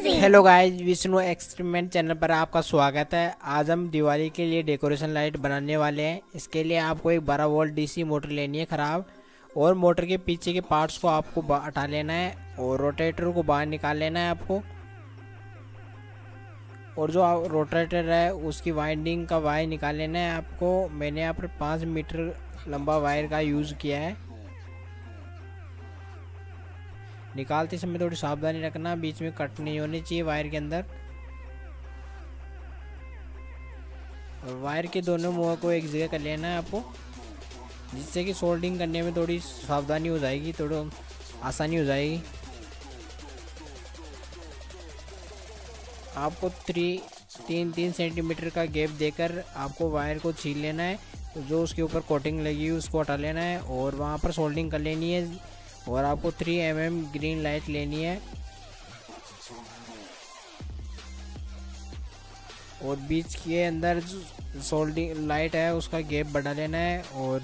Hello guys, Vishnu experiment channel पर आपका स्वागत है। आज हम दिवाली के लिए डेकोरेशन लाइट बनाने वाले हैं। इसके लिए आपको एक 12 वोल्ट डीसी मोटर लेनी है ख़राब, और मोटर के पीछे के पार्ट्स को आपको हटा लेना है और रोटेटर को बाहर निकाल लेना है आपको। और जो रोटेटर है उसकी वाइंडिंग का वायर निकाल लेना है आपको। मैंने यहाँ पर 5 मीटर लंबा वायर का यूज़ किया है। निकालते समय थोड़ी सावधानी रखना, बीच में कट नहीं होनी चाहिए वायर के अंदर। और वायर के दोनों मुँह को एक जगह कर लेना है आपको, जिससे कि सोल्डिंग करने में थोड़ी सावधानी हो जाएगी, थोड़ा आसानी हो जाएगी। आपको 3 सेंटीमीटर का गैप देकर आपको वायर को छील लेना है। तो जो उसके ऊपर कोटिंग लगी हुई उसको हटा लेना है और वहाँ पर सोल्डिंग कर लेनी है। और आपको 3 mm ग्रीन लाइट लेनी है और बीच के अंदर जो सोल्डिंग लाइट है उसका गैप बढ़ा लेना है। और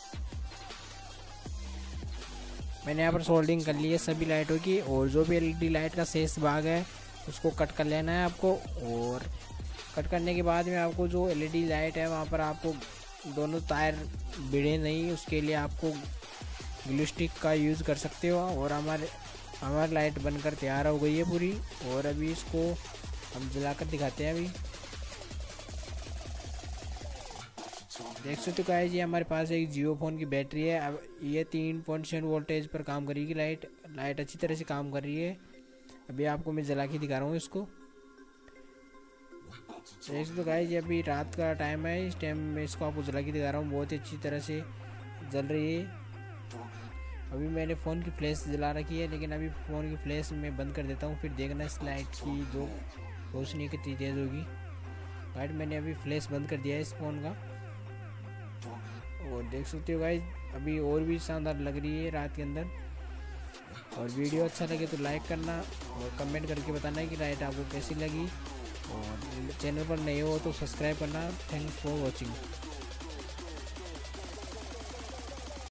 मैंने यहाँ पर सोल्डिंग कर ली है सभी लाइटों की। और जो भी एलईडी लाइट का शेष भाग है उसको कट कर लेना है आपको। और कट करने के बाद में आपको जो एलईडी लाइट है वहाँ पर आपको दोनों तार भिड़े नहीं, उसके लिए आपको ग्लू स्टिक का यूज़ कर सकते हो। और हमारी लाइट बनकर तैयार हो गई है पूरी। और अभी इसको हम जलाकर दिखाते हैं। अभी देख सकते हो गाइस, ये हमारे पास एक जियो फोन की बैटरी है। अब ये 3.7 वोल्टेज पर काम करेगी लाइट अच्छी तरह से काम कर रही है। अभी आपको मैं जला के दिखा रहा हूँ इसको। देख सकते हो गाइस, ये अभी रात का टाइम है, इस टाइम में इसको आपको जला के दिखा रहा हूँ। बहुत ही अच्छी तरह से जल रही है। अभी मैंने फ़ोन की फ्लैश जला रखी है, लेकिन अभी फ़ोन की फ्लैश मैं बंद कर देता हूँ, फिर देखना इस लाइट की जो रोशनी कितनी तेज़ होगी। लाइट मैंने अभी फ्लैश बंद कर दिया है इस फ़ोन का। और देख सकते हो गाइस, अभी और भी शानदार लग रही है रात के अंदर। और वीडियो अच्छा लगे तो लाइक करना और कमेंट करके बताना कि लाइट आपको कैसी लगी। और चैनल पर नए हो तो सब्सक्राइब करना। Thanks for watching.